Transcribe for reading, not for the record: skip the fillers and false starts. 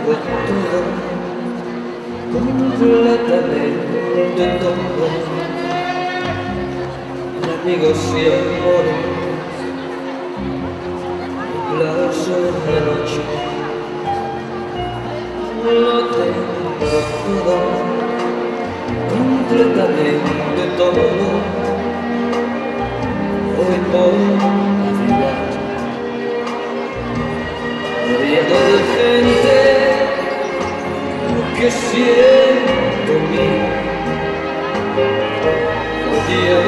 todo, completamente todo, amigos y amores, plazos de noche, lo tengo todo, completamente todo. Hoy por la ciudad, rodeado de gente que siento en mí, rodeado